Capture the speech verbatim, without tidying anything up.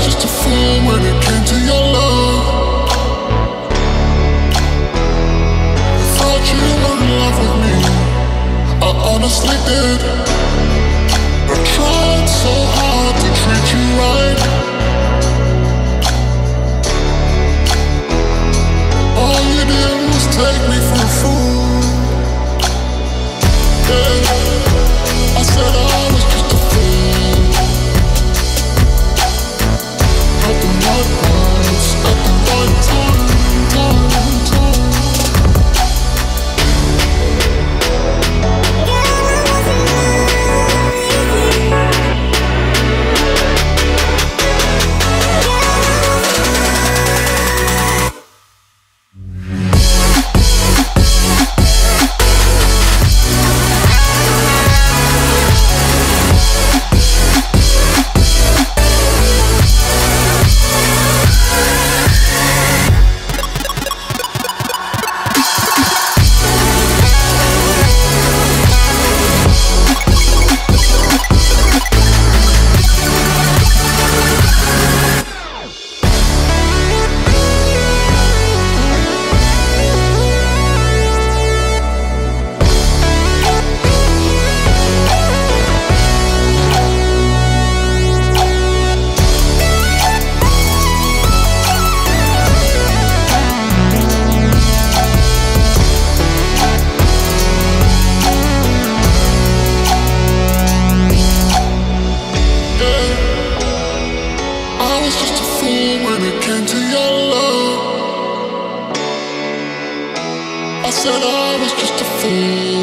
just a fool when it came to your love. I thought you were in love with me, I honestly did. I tried so hard to treat you right. All you did was take me for a fool. Yeah, I said I was just a fool. At the right price, at the right time, time, time. I said I was just a fool.